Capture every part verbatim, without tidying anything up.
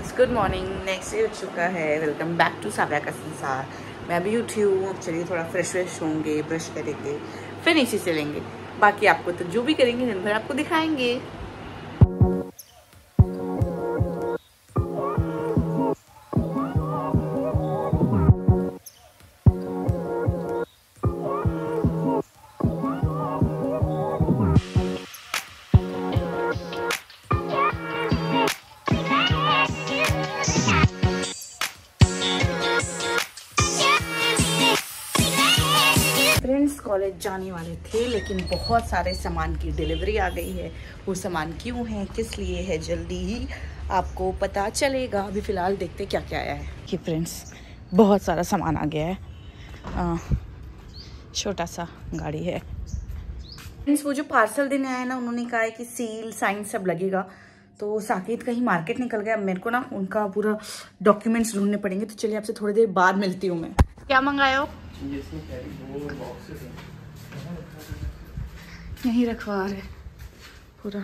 Friends, good morning. Next day हो चुका है। वेलकम बैक टू साव्या का संसार। मैं अभी उठी हूँ। अब चलिए थोड़ा फ्रेश व्रेश होंगे, ब्रश करेंगे, फिर नीचे चलेंगे। बाकी आपको तो जो भी करेंगे दिन भर आपको दिखाएंगे। फ्रेंड्स, कॉलेज जाने वाले थे लेकिन बहुत सारे सामान की डिलीवरी आ गई है। वो सामान क्यों है, किस लिए है, जल्दी ही आपको पता चलेगा। अभी फ़िलहाल देखते क्या क्या आया है। कि फ्रेंड्स, बहुत सारा सामान आ गया है। आ, छोटा सा गाड़ी है। फ्रेंड्स, वो जो पार्सल देने आए ना, उन्होंने कहा है कि सील साइन सब लगेगा। तो साकेत कहीं मार्केट निकल गया। मेरे को ना उनका पूरा डॉक्यूमेंट्स ढूंढने पड़ेंगे। तो चलिए आपसे थोड़ी देर बाद मिलती हूँ। मैं क्या मंगाया हो? यहीं रखवा रहे पूरा।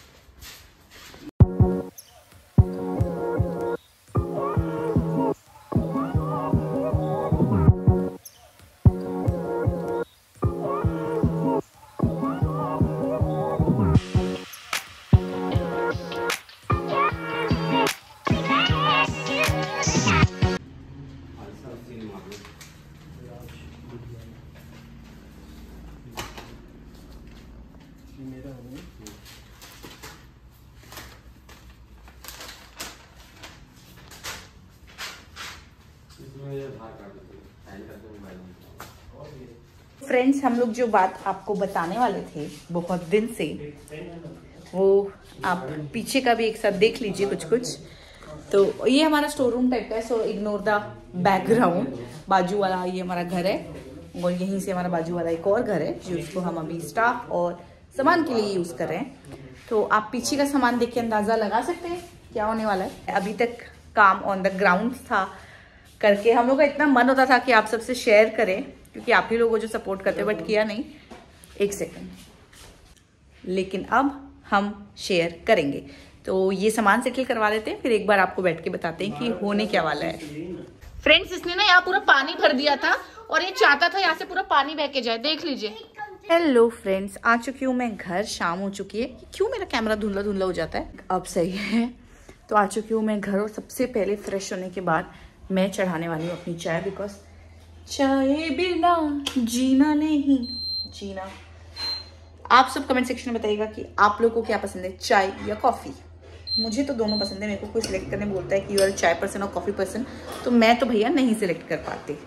फ्रेंड्स, हम लोग जो बात आपको बताने वाले थे बहुत दिन से, वो आप पीछे का भी एक साथ देख लीजिए कुछ कुछ। तो ये हमारा स्टोर रूम टाइप का है, सो इग्नोर द बैकग्राउंड। बाजू वाला ये हमारा घर है और यहीं से हमारा बाजू वाला एक और घर है जिसको हम अभी स्टाफ और सामान के लिए यूज कर रहे हैं। तो आप पीछे का सामान देख के अंदाजा लगा सकते हैं क्या होने वाला है। अभी तक काम ऑन द ग्राउंड था करके हम लोग का इतना मन होता था कि आप सबसे शेयर करें, क्योंकि आप ही लोगों जो सपोर्ट करते हैं, बट किया नहीं। एक सेकंड, लेकिन अब हम शेयर करेंगे। तो ये सामान सेटल करवा लेते हैं, फिर एक बार आपको बैठ के बताते हैं कि होने क्या वाला है। फ्रेंड्स, इसने ना यहाँ पूरा पानी भर दिया था और ये चाहता था यहाँ से पूरा पानी बह के जाए। देख लीजिए। हेलो फ्रेंड्स, आ चुकी हूँ मैं घर। शाम हो चुकी है। क्यों मेरा कैमरा धुंधला धुंधला हो जाता है? अब सही है। तो आ चुकी हूँ मैं घर और सबसे पहले फ्रेश होने के बाद मैं चढ़ाने वाली हूँ अपनी चाय, बिकॉज चाय बिना जीना नहीं जीना। आप सब कमेंट सेक्शन में बताइएगा कि आप लोगों को क्या पसंद है, चाय या कॉफ़ी। मुझे तो दोनों पसंद है। मेरे को कोई सिलेक्ट करने बोलता है कि यू आर चाय पर्सन और कॉफ़ी पर्सन, तो मैं तो भैया नहीं सिलेक्ट कर पाती।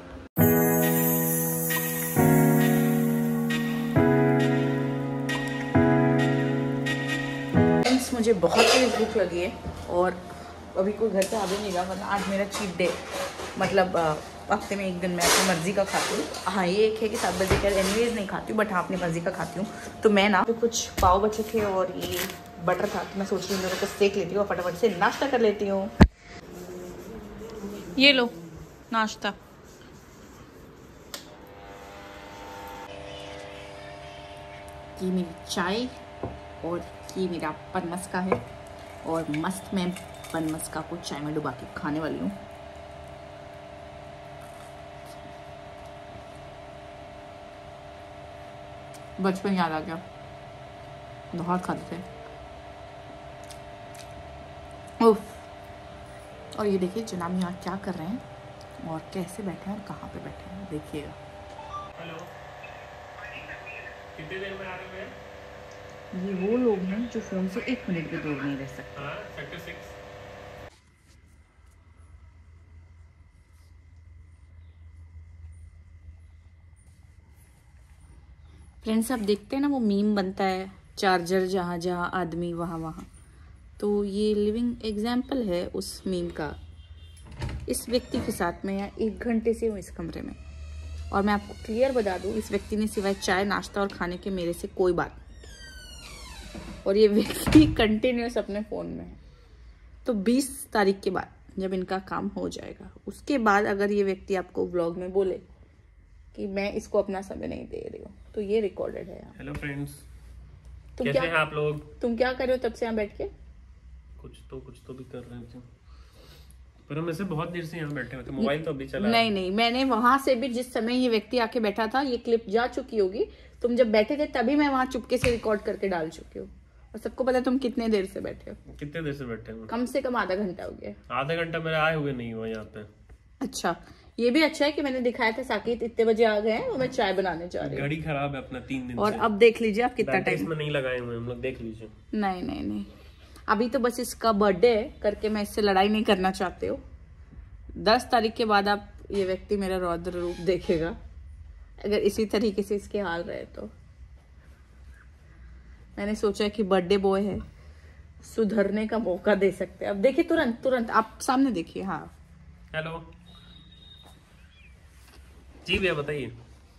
मुझे बहुत तेज भूख लगी है और अभी कोई घर पे आ भी नहीं रहा, वरना आज मेरा चीट डे। मतलब हफ्ते में एक दिन मैं अपनी मर्जी का खाती हूँ। हाँ, ये एक है कि सात बजे का एनीवेज नहीं खाती हूँ, बट हाँ अपनी मर्जी का खाती हूँ। तो मैं ना तो कुछ पाव बचे थे और ये बटर था, तो मैं सोच रही हूँ मेरे को सेक लेती हूँ और फटाफट से नाश्ता कर लेती हूँ। ये लो नाश्ता। ये मेरी चाय और ये मेरा पनमस्का है और मस्त मैं पनमस्का को चाय में डुबा के खाने वाली हूँ। बचपन याद आ गया, बहुत खाते थे। उफ। और ये देखिए जनाब यहाँ क्या कर रहे हैं और कैसे बैठे हैं और कहाँ पे बैठे हैं, देखिएगा। हेलो, कितने देर में आ रहे हैं? ये वो लोग हैं जो फोन से एक मिनट भी दूर नहीं रह सकते। हाँ, सेक्टर सिक्स। फ्रेंड्स, आप देखते हैं ना वो मीम बनता है, चार्जर जहाँ जहाँ आदमी वहाँ वहाँ। तो ये लिविंग एग्जाम्पल है उस मीम का। इस व्यक्ति के साथ मैं यहाँ एक घंटे से हूँ इस कमरे में, और मैं आपको क्लियर बता दूँ, इस व्यक्ति ने सिवाय चाय नाश्ता और खाने के मेरे से कोई बात। और ये व्यक्ति कंटिन्यूस अपने फ़ोन में है। तो बीस तारीख के बाद जब इनका काम हो जाएगा, उसके बाद अगर ये व्यक्ति आपको व्लॉग में बोले कि मैं इसको अपना समय नहीं दे रही हूँ, तो ये रिकॉर्डेड है यहाँ। हेलो फ्रेंड्स, तुम कैसे क्या हैं आप लोग? तुम क्या कर रहे हो तब से यहाँ बैठ के? कुछ तो कुछ तो भी कर रहे थे। पर हम ऐसे बहुत देर से यहाँ बैठे हुए थे, मोबाइल तो अभी चला नहीं नहीं, मैंने वहां से भी जिस समय ये व्यक्ति आके बैठा था, ये क्लिप जा चुकी होगी, तुम जब बैठे थे तभी मैं वहां चुपके से रिकॉर्ड करके डाल चुकी हूँ। और सबको पता है तुम कितने देर से बैठे हो। कितने देर से बैठे हो? कम से कम आधा घंटा हो गया। आधा घंटा मेरे आए हुए नहीं हुआ यहाँ पे। अच्छा, ये भी अच्छा है कि मैंने दिखाया था साकेत इतने बजे आ गए हैं और मैं चाय बनाने जा रही हूँ। गाड़ी खराब है अपना तीन दिन और से। अब देख लीजिए आप कितना टाइम में नहीं लगाए हुए हम लोग, देख लीजिए। नहीं नहीं नहीं, अभी तो बस इसका बर्थडे है करके मैं इससे लड़ाई नहीं करना चाहती हूँ। दस तारीख के बाद आप ये व्यक्ति मेरा रौद्र रूप देखेगा अगर इसी तरीके से इसके हाल रहे तो। मैंने सोचा कि बर्थडे बॉय है, सुधरने का मौका दे सकते हैं। अब देखिए तुरंत तुरंत आप सामने देखिए। हाँ हेलो जी भैया बताइए।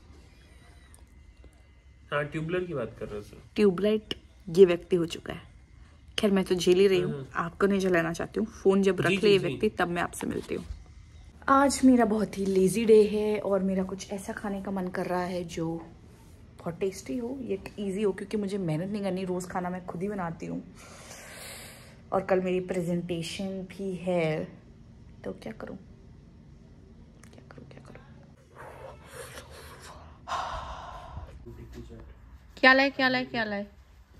हाँ ट्यूबलाइट की बात कर रहे हो। ट्यूबलाइट ये व्यक्ति हो चुका है। खैर मैं तो झेल ही रही हूँ, आपको नहीं जलाना चाहती हूँ। फोन जब रख ले ये व्यक्ति तब मैं आपसे मिलती हूँ। आज मेरा बहुत ही लेजी डे है और मेरा कुछ ऐसा खाने का मन कर रहा है जो बहुत टेस्टी हो, ये इजी हो, क्योंकि मुझे मेहनत नहीं करनी। रोज खाना मैं खुद ही बनाती हूँ और कल मेरी प्रेजेंटेशन भी है, तो क्या करूँ क्या करूँ क्या करूँ क्या लाए क्या लाए क्या लाए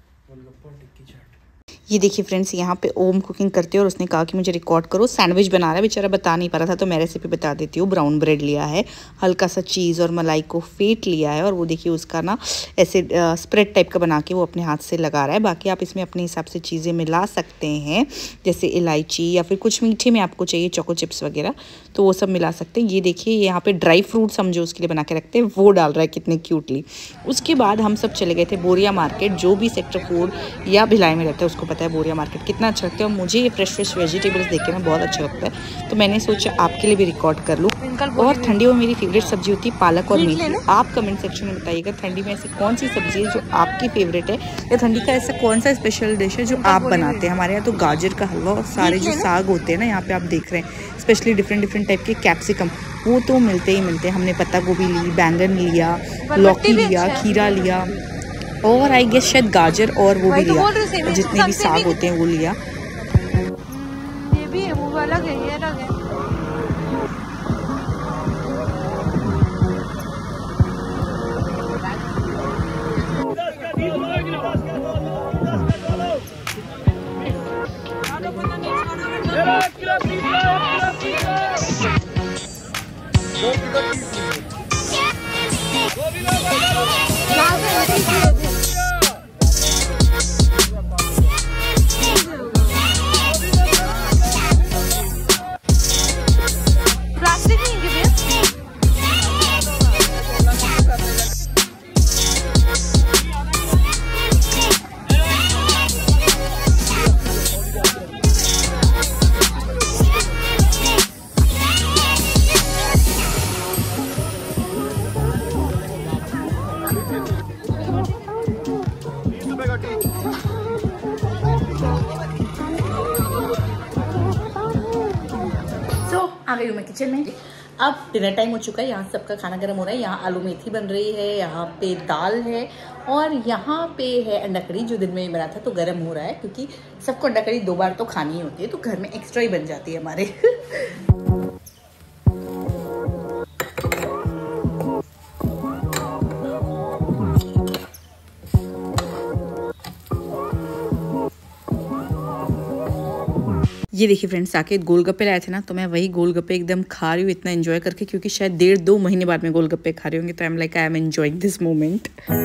ये देखिए फ्रेंड्स, यहाँ पे ओम कुकिंग करते हैं और उसने कहा कि मुझे रिकॉर्ड करो। सैंडविच बना रहा है बेचारा, बता नहीं पा रहा था तो मैं रेसिपी बता देती हूँ। ब्राउन ब्रेड लिया है, हल्का सा चीज़ और मलाई को फेंट लिया है और वो देखिए उसका ना ऐसे स्प्रेड टाइप का बना के वो अपने हाथ से लगा रहा है। बाकी आप इसमें अपने हिसाब से चीज़ें मिला सकते हैं, जैसे इलायची या फिर कुछ मीठे में आपको चाहिए चोको चिप्स वगैरह तो वो सब मिला सकते हैं। ये देखिए यहाँ पे ड्राई फ्रूट समझो उसके लिए बना के रखते हैं, वो डाल रहा है कितने क्यूटली। उसके बाद हम सब चले गए थे बोरिया मार्केट। जो भी सेक्टर फोर या भिलाई में रहता है उसको पता है बोरिया मार्केट कितना अच्छा लगता है और मुझे ये फ्रेश फ्रेश वेजिटेबल्स देख के ना बहुत अच्छा लगता है, तो मैंने सोचा आपके लिए भी रिकॉर्ड कर लूँ। और ठंडियों में मेरी फेवरेट सब्जी होती है पालक और मेथी। आप कमेंट सेक्शन में बताइएगा ठंडी में ऐसी कौन सी सब्जी है जो आपकी फेवरेट है, या ठंडी का ऐसा कौन सा स्पेशल डिश है जो आप बनाते हैं। हमारे यहाँ तो गाजर का हलवा और सारे जो साग होते हैं ना, यहाँ पे आप देख रहे हैं स्पेशली डिफरेंट डिफरेंट टाइप के कैप्सिकम, वो तो मिलते ही मिलते हैं। हमने पत्ता गोभी ली, बैंगन लिया, लौकी लिया, खीरा लिया और आई गेस शायद गाजर और वो भी लिया, जितने भी साग होते हैं वो लिया। ये भी है, वो अलग है, ये अलग है। आ गई हूँ मैं किचन में। अब डिनर टाइम हो चुका है, यहाँ सबका खाना गर्म हो रहा है। यहाँ आलू मेथी बन रही है, यहाँ पे दाल है और यहाँ पे है अंडा करी जो दिन में ही बना था तो गर्म हो रहा है, क्योंकि सबको अंडा करी दो बार तो खानी ही होती है तो घर में एक्स्ट्रा ही बन जाती है हमारे। ये देखिए फ्रेंड्स, साकेत गोलगप्पे लाए थे ना, तो मैं वही गोलगप्पे एकदम खा रही हूँ इतना एंजॉय करके, क्योंकि शायद डेढ़ दो महीने बाद में गोलगप्पे खा रही होंगी। तो I am like I am enjoying this moment.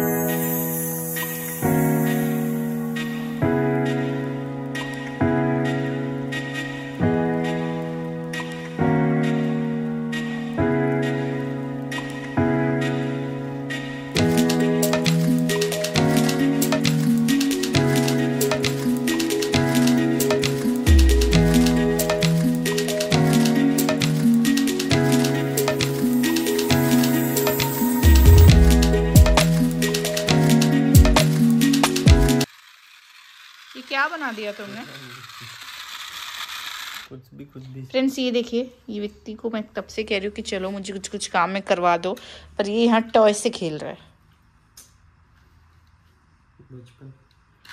क्या बना दिया तुमने? कुछ भी कुछ भी। फ्रेंड्स ये देखिए, ये व्यक्ति को मैं तब से कह रही हूँ कि चलो मुझे कुछ कुछ काम में करवा दो, पर ये यहाँ टॉय से खेल रहा है।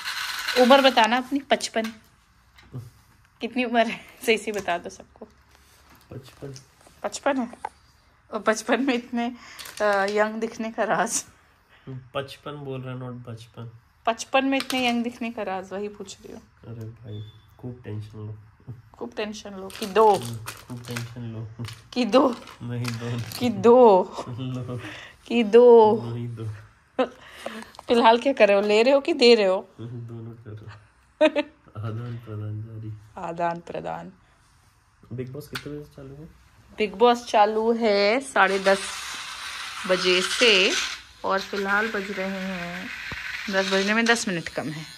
उम्र बताना अपनी, पचपन कितनी उम्र है? सही से बता दो सबको। पचपन पचपन है। और बचपन में इतने यंग दिखने का राज? पचपन बोल रहा नॉट बचपन। पचपन में इतने यंग दिखने का राज वही पूछ रही हूँ। अरे भाई खूब टेंशन लो। खूब टेंशन लो कि दो? खूब टेंशन लो कि दो? नहीं दो कि दो लो कि दो? नहीं दो। फिलहाल क्या कर रहे हो, ले रहे हो कि दे रहे हो? दोनों कर रहे हो। आदान प्रदान जारी। आदान प्रदान। बिग बॉस कितने बजे चालू है? बिग बॉस चालू है साढ़े दस बजे से और फिलहाल बज रहे हैं दस बजने में दस मिनट कम है।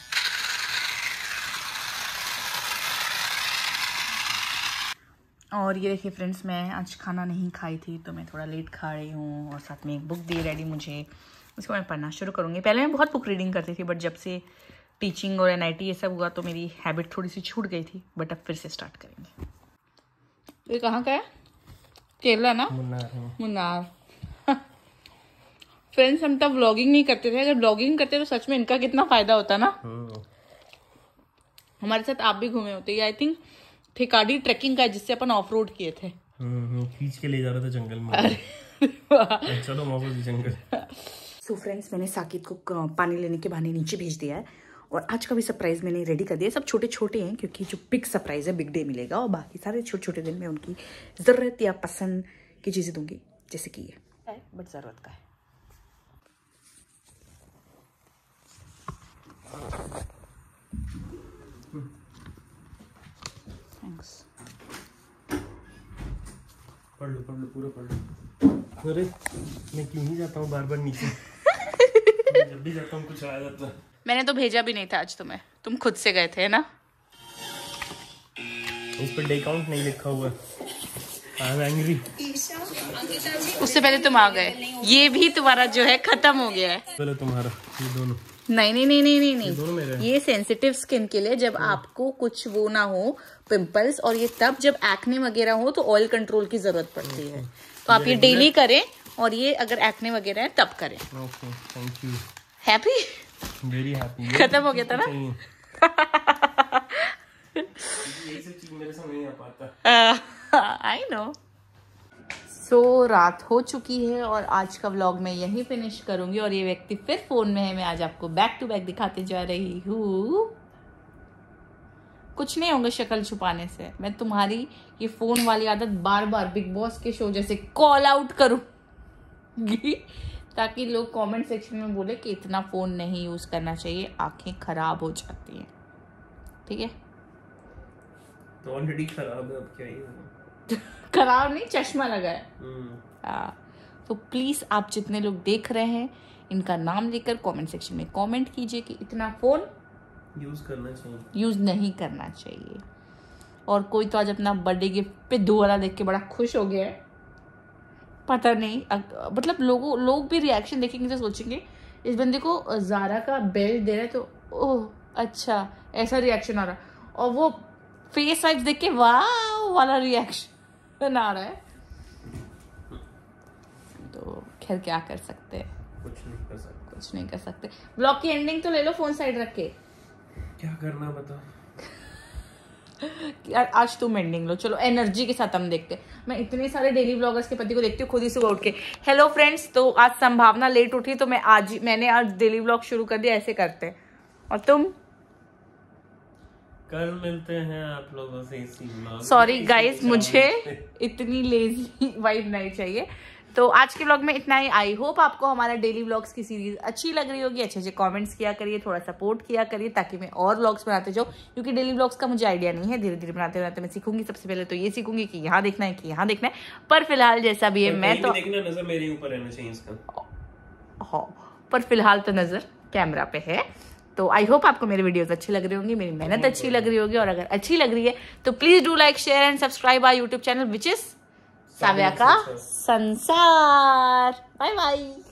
और ये देखिए फ्रेंड्स, मैं आज खाना नहीं खाई थी तो मैं थोड़ा लेट खा रही हूँ और साथ में एक बुक दी रेडी मुझे, उसको मैं पढ़ना शुरू करूँगी। पहले मैं बहुत बुक रीडिंग करती थी बट जब से टीचिंग और एनआईटी ये सब हुआ तो मेरी हैबिट थोड़ी सी छूट गई थी, बट अब फिर से स्टार्ट करेंगे। ये कहाँ का है? केरला ना? मुन्नार। मुन्नार। फ्रेंड्स, हम तब व्लॉगिंग नहीं करते थे, अगर व्लॉगिंग करते तो सच में इनका कितना फायदा होता ना। हमारे साथ आप भी घूमे होते। आई थिंक ठेकाडी ट्रैकिंग का है जिससे अपन ऑफ रोड किए थे। खींच के ले जा रहे थे जंगल में। चलो मौका जंगल। सो फ्रेंड्स, मैंने साकिब को पानी लेने के बहाने नीचे भेज दिया है और आज का भी सरप्राइज मैंने रेडी कर दिया। सब छोटे छोटे हैं क्योंकि जो बिग सरप्राइज है बिग डे मिलेगा और बाकी सारे छोटे छोटे दिन में उनकी ज़रूरत या पसंद की चीज़ें दूंगी, जैसे कि ये बट ज़रूरत का है। थैंक्स। पढ़ लो पढ़ लो पूरा पढ़ लो। अरे मैं क्यों ही जाता हूँ बार बार नीचे। जब भी जाता हूँ कुछ आ जाता है। मैंने तो भेजा भी नहीं था आज तुम्हें, तुम खुद से गए थे ना। इस पर डे काउंट नहीं लिखा हुआ। I am angry. उससे पहले तुम आ गए। ये भी तुम्हारा जो है खत्म हो गया है। चलो तुम्हारा ये दोनों। नहीं नहीं नहीं नहीं नहीं, ये दोनों मेरे हैं। ये सेंसिटिव स्किन के लिए, जब आपको कुछ वो ना हो पिंपल्स, और ये तब जब एक्ने वगैरह हो तो ऑयल कंट्रोल की जरूरत पड़ती है। तो आप ये डेली करें और ये अगर एक्ने वगैरह है तब करें। Okay thank you. Happy? Very happy. खत्म हो गया था ना। ये सब चीज मेरे सामने नहीं आ पाता। I know. सो so, रात हो चुकी है और आज का व्लॉग मैं यहीं फिनिश करूंगी और ये व्यक्ति फिर फोन में है। मैं आज आपको बैक टू बैक दिखाते जा रही हूँ। कुछ नहीं होगा शक्ल छुपाने से। मैं तुम्हारी ये फोन वाली आदत बार बार बिग बॉस के शो जैसे कॉल आउट करूंगी ताकि लोग कमेंट सेक्शन में बोले कि इतना फोन नहीं यूज करना चाहिए, आंखें खराब हो जाती हैं। ठीक है? तो ऑलरेडी खराब है, अब क्या ही खराब नहीं, चश्मा लगा है। हाँ, तो प्लीज आप जितने लोग देख रहे हैं इनका नाम लेकर कमेंट सेक्शन में कमेंट कीजिए कि इतना फोन यूज करना चाहिए, यूज नहीं करना चाहिए। और कोई तो आज अपना बर्थडे गिफ्ट पे दो वाला देख के बड़ा खुश हो गया है। पता नहीं, मतलब लोगों लोग भी रिएक्शन देखेंगे तो सोचेंगे इस बंदे को ज़ारा का बेल्ट दे रहा है तो ओह अच्छा, ऐसा रिएक्शन आ रहा है। और वो फेस वाइब्स देख के वाह वाला रिएक्शन आ रहा है। तो खैर क्या कर सकते हैं, कुछ नहीं कर सकते, कुछ नहीं कर सकते। ब्लॉग की एंडिंग तो ले लो फोन साइड रख के। क्या करना बताओ यार आज तुम एंडिंग लो, चलो एनर्जी के साथ हम देखते। मैं इतने सारे डेली व्लॉगर्स के पति को देखती हूँ खुद ही सुबह उठ के। हेलो फ्रेंड्स, तो आज संभावना लेट उठी तो मैं आज मैंने आज डेली व्लॉग शुरू कर दिया, ऐसे करते। और तुम? कल मिलते हैं आप लोगों से इसी व्लॉग। सॉरी गाइस, मुझे इतनी लेजी वाइब नहीं चाहिए। तो आज के व्लॉग में इतना ही। आई होप आपको हमारा डेली व्लॉग्स की सीरीज अच्छी लग रही होगी। अच्छे अच्छे कमेंट्स किया करिए, थोड़ा सपोर्ट किया करिए ताकि मैं और व्लॉग्स बनाते जाऊँ, क्योंकि डेली व्लॉग्स का मुझे आइडिया नहीं है। धीरे धीरे बनाते बनाते मैं सीखूंगी। सबसे पहले तो ये सीखूंगी कि यहाँ देखना है कि यहाँ देखना है, पर फिलहाल जैसा भी है मैं तो देखना, नजर मेरे ऊपर रहना चाहिए इसका। हाँ, पर फिलहाल तो नजर कैमरा पे है। तो आई होप आपको मेरे वीडियोस अच्छे लग रहे होंगे, मेरी मेहनत अच्छी लग रही होगी। और अगर अच्छी लग रही है तो please do like share and subscribe our YouTube channel which is Savya का संसार। Bye bye.